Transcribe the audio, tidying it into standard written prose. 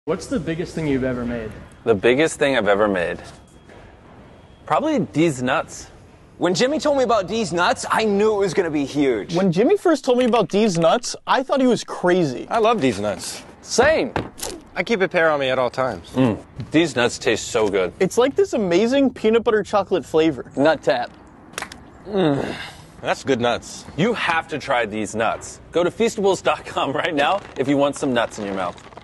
What's the biggest thing you've ever made? The biggest thing I've ever made? Probably D's nuts. When Jimmy told me about D's nuts, I knew it was going to be huge. When Jimmy first told me about D's nuts, I thought he was crazy. I love D's nuts. Same. I keep a pair on me at all times. D's nuts taste so good. It's like this amazing peanut butter chocolate flavor. Nut tap. That's good nuts. You have to try these nuts. Go to Feastables.com right now if you want some nuts in your mouth.